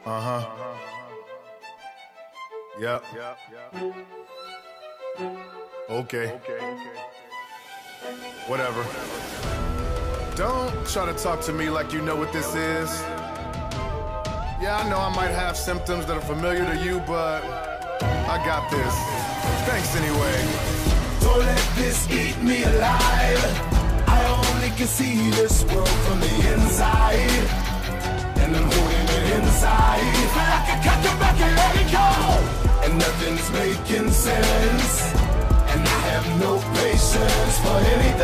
Uh-huh. Yep. Okay. Whatever. Don't try to talk to me like you know what this is. Yeah, I know I might have symptoms that are familiar to you, but I got this. Thanks anyway. Don't let this eat me alive. I only can see this world from the inside, and I'm holding it inside. But I can cut them back and let it go, and nothing's making sense, and I have no patience for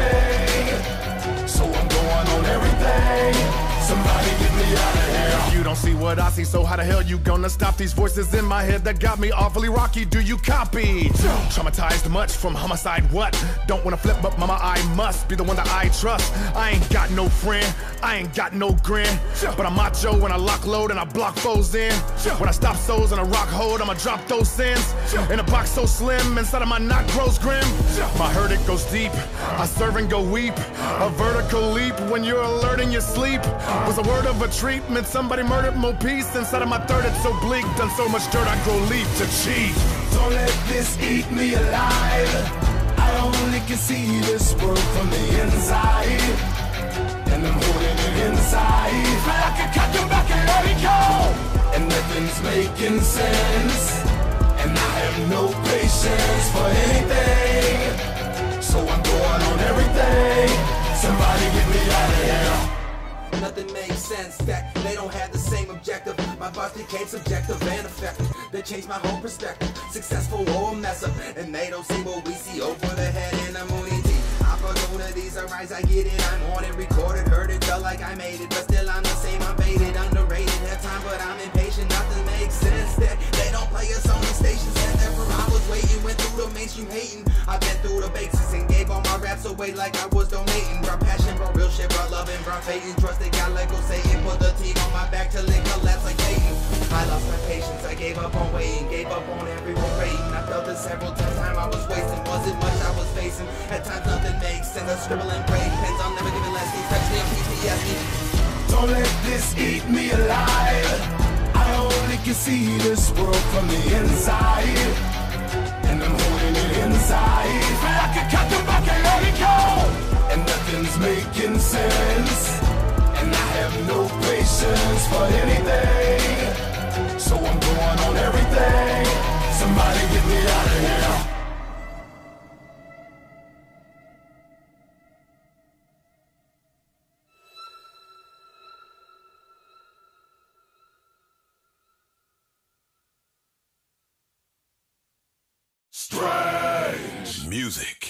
anything, so I'm going on everything. Somebody get me out of here. You don't see what I see, so how the hell you gonna stop these voices in my head that got me awfully rocky? Do you copy? Traumatized much from homicide, what? Don't wanna flip, but mama, I must be the one that I trust. I ain't got no friend, I ain't got no grin, but I'm macho when I lock load and I block foes in. When I stop souls in a rock hold, I'ma drop those sins. In a box so slim, inside of my knot grows grim. My hurt, it goes deep, I serve and go weep. A vertical leap when you're alerting your sleep. Was a word of a treatment, somebody murdered more peace. Inside of my third, it's so bleak, done so much dirt, I grow leaf to cheat. Don't let this eat me alive. I only can see this world from the inside, and I'm holding it inside. But I can cut them back and let it go, and nothing's making sense, and I have no patience for anything, so I'm going on everything. Somebody get me out of here. Nothing makes sense, that they don't have the same objective. My thoughts became subjective and effective. They changed my whole perspective, successful or a mess up, and they don't see what we see over the head in the mooney tea. Opportunities arise, I get it, I'm on it, recorded, heard it, felt like I made it, but still I'm the same, I'm baited, underrated, have time, but I'm impatient. Nothing makes sense, that they don't play us on these stations, and therefore I was waiting, went through the mainstream hating. I've been through the bases and gave all my raps away like I was donating. Brought passion, brought real shit, brought love and brought faith and trust. They got Lego Satan, put the team on my back till it collapsed like Peyton. I lost my patience, I gave up on waiting, gave up on everyone waiting. I felt it several times, time I was wasting, wasn't much I was facing. At times nothing makes sense, I scribble and pray, pens I'll never give it less, especially on PTSD. Don't let this eat me alive. I only can see this world from the inside, and I'm holding it inside. But I can cut them back and let it go, and nothing's making sense, and I have no patience for anything, so I'm going on everything. Somebody get me out of here. Strange music.